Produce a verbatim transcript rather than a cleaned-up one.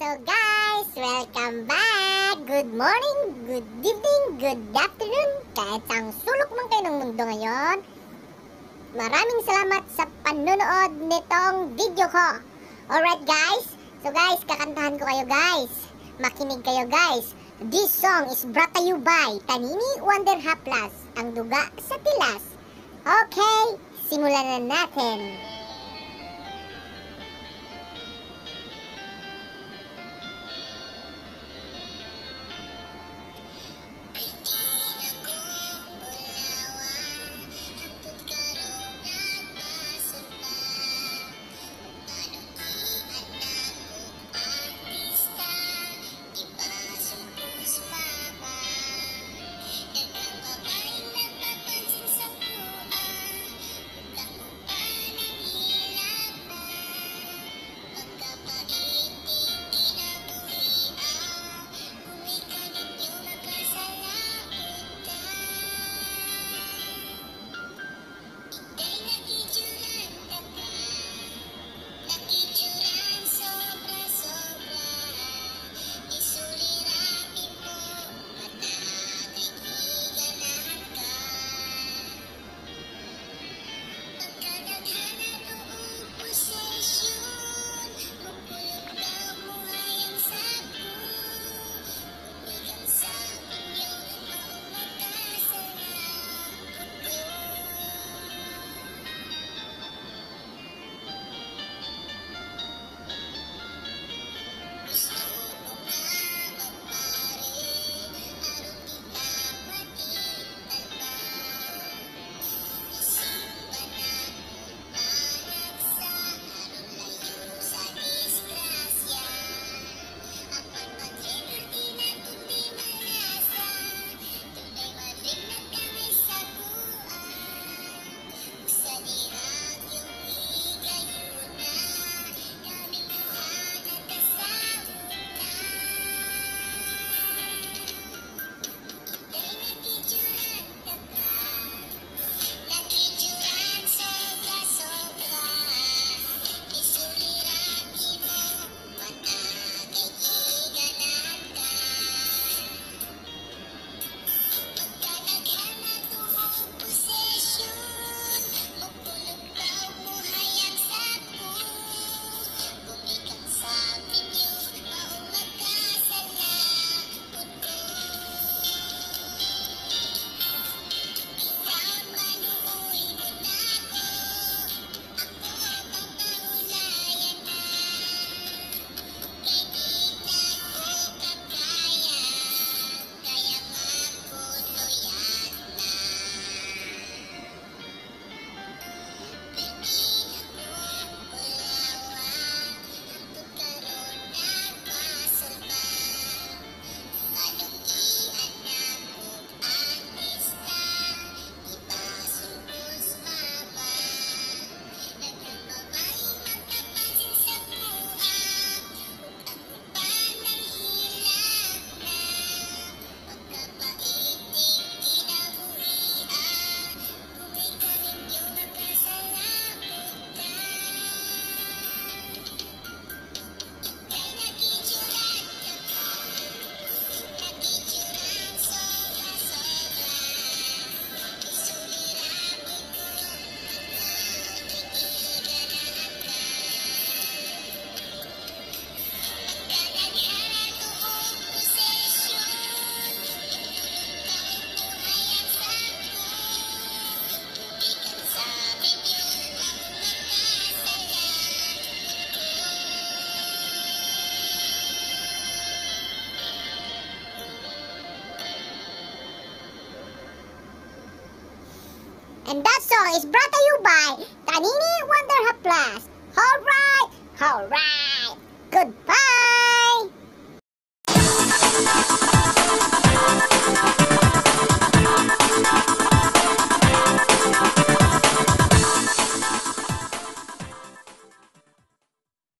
So guys, welcome back! Good morning, good evening, good afternoon. Kahit saang sulok man kayo ng mundo ngayon, maraming salamat sa panonood nitong video ko. Alright guys, so guys, kakantahan ko kayo guys. Makinig kayo guys. This song is brought to you by Tanini Wonder Haplas, ang duga sa tilas. Okay, simulan na natin. And that song is brought to you by Tanini Wonder Haplas. Alright, alright, goodbye!